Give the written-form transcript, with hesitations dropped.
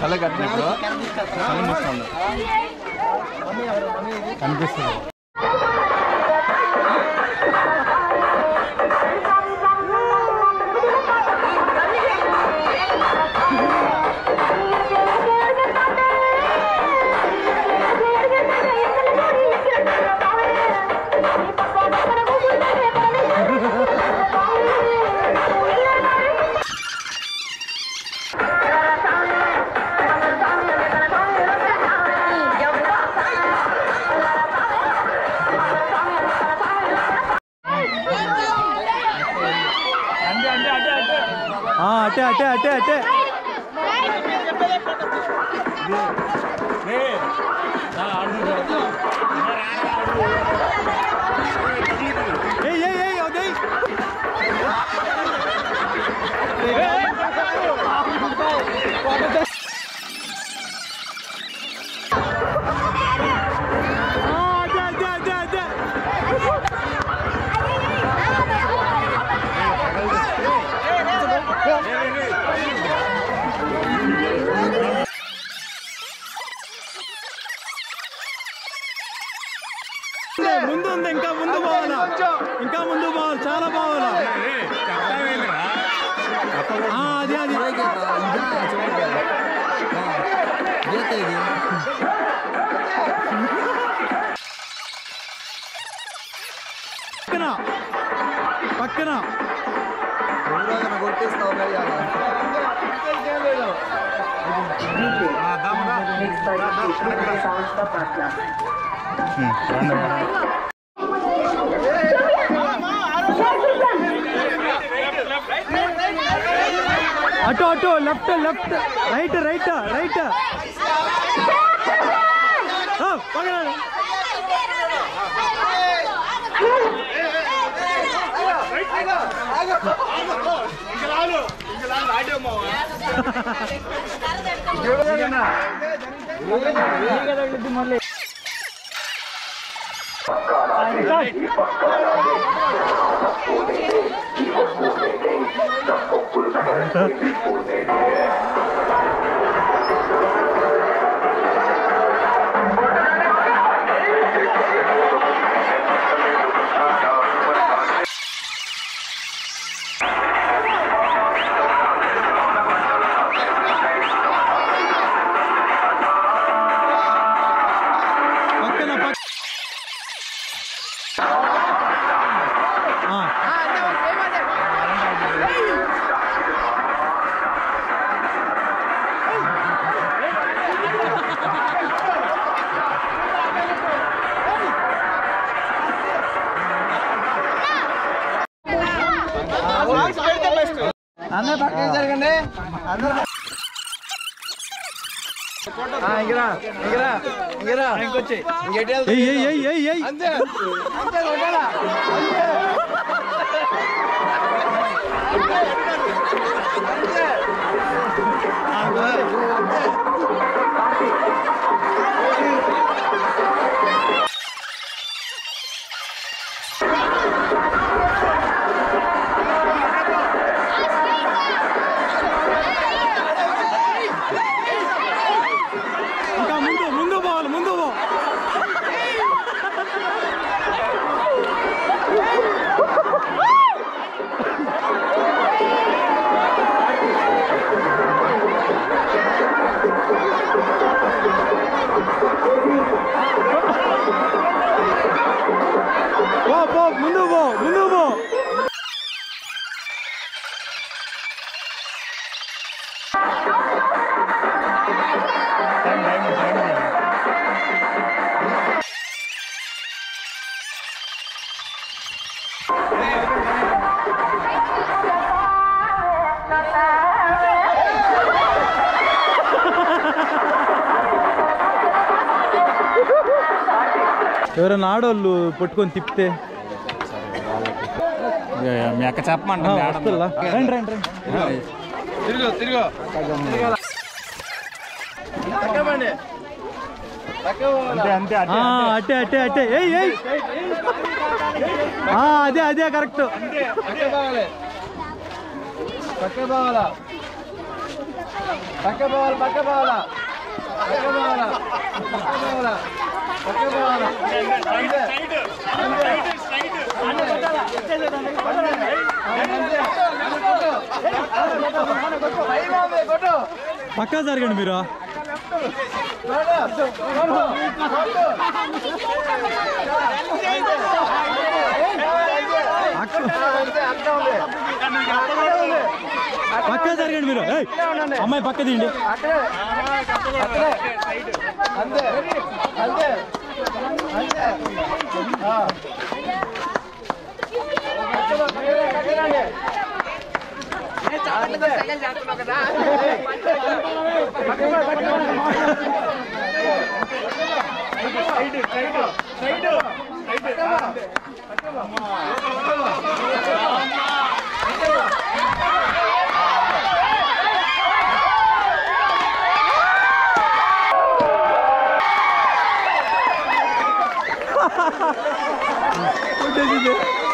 చల్ల కట్టినప్పుడు చల్ల మస్తుంది కనిపిస్తుంది. అటే అటే అటే అటే ముందు ఉంది, ఇంకా ముందు పోవాలా, ఇంకా ముందు పోవాలి, చాలా పోవాలా. అది అది పక్కన పక్కన కొట్టిస్తావు. అటు అటు left left right right right మళ్ళీ అందరూ పక్కన జరగండి. అందరూ అంతే ముందు పో ముందు పో. ఎవరైనా ఆడోళ్ళు పట్టుకొని తిప్పితే మీ అక్క చెప్పమంట. రండి రండి రండి. తిరుగు తిరుగు అంతే అంతే అట్టే అట్టే అట్టే అదే అదే కరెక్ట్. పక్కే బావాలా పక్క పోవాలి పక్క పోవాలా పక్క పోవాలా పక్క పోవాలా పక్క పోవాలా పక్కా జరగండి మీరు. పక్కా జరగండి మీరు. అమ్మాయి పక్క తీయండి. అంతే అంతే కొట్టేసింది.